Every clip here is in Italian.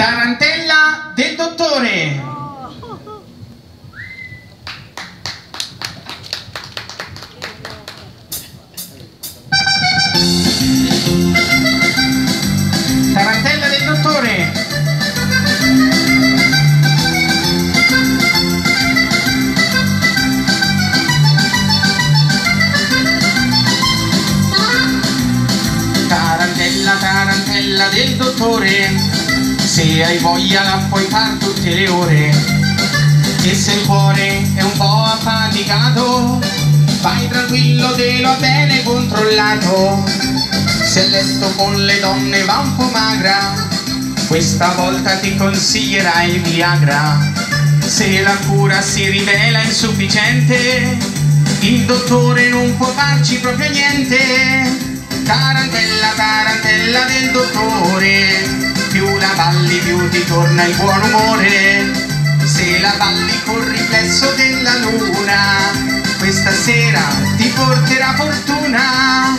Tarantella del dottore. Tarantella del dottore. Tarantella, tarantella del dottore, se hai voglia la puoi far tutte le ore. E se il cuore è un po' affaticato, vai tranquillo, te l'ho bene controllato. Se il letto con le donne va un po' magra, questa volta ti consiglierai il Viagra. Se la cura si rivela insufficiente, il dottore non può farci proprio niente. Tarantella, tarantella del dottore, più la balli più ti torna il buon umore. Se la balli col riflesso della luna, questa sera ti porterà fortuna.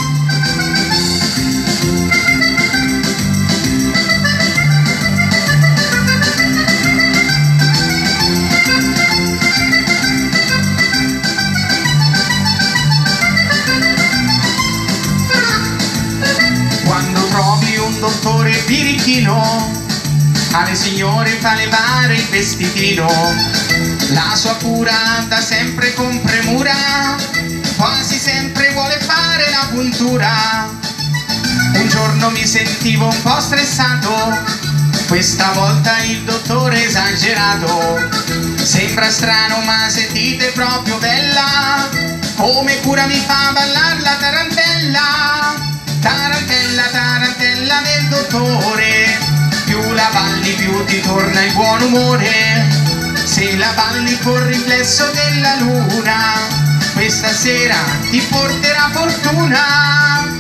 Quando trovi un dottore birichino, alle signore fa levare il vestitino. La sua cura da sempre con premura, quasi sempre vuole fare la puntura. Un giorno mi sentivo un po' stressato, questa volta il dottore esagerato. Sembra strano ma sentite proprio bella, come cura mi fa ballare la tarantella. Tarantella, tarantella del dottore, più la balli più ti torna il buon umore. Se la balli col riflesso della luna, questa sera ti porterà fortuna.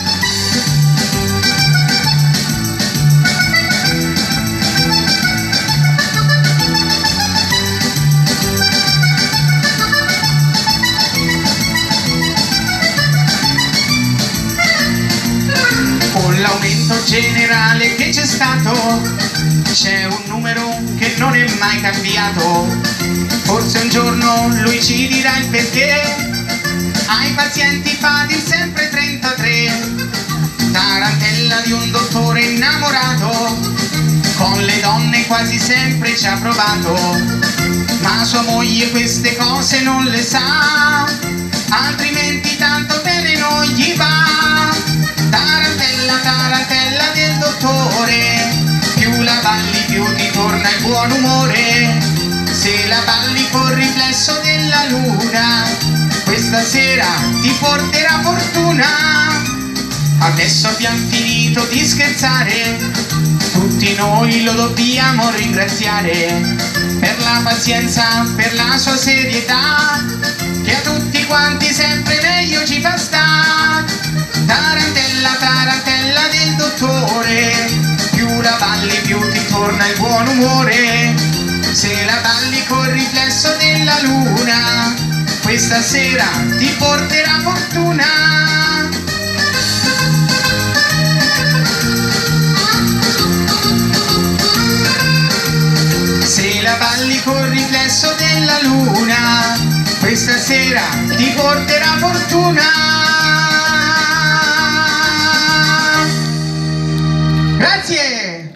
Con l'aumento generale che c'è stato, c'è un numero che non è mai cambiato. Forse un giorno lui ci dirà il perché ai pazienti fa dir sempre 33. Tarantella di un dottore innamorato, con le donne quasi sempre ci ha provato, ma sua moglie queste cose non le sa, altrimenti tanto bene non gli va. Tarantella, tarantella del dottore, più la balli più ti torna il buon umore. Se la balli col riflesso della luna, questa sera ti porterà fortuna. Adesso abbiamo finito di scherzare, tutti noi lo dobbiamo ringraziare per la pazienza, per la sua serietà, che a tutti quanti sempre meglio ci fa stare. Tarantella, tarantella del dottore, più la balli più ti torna il buon umore. Se la balli col riflesso della luna, questa sera ti porterà fortuna. Se la balli col riflesso della luna, questa sera ti porterà fortuna. Grazie!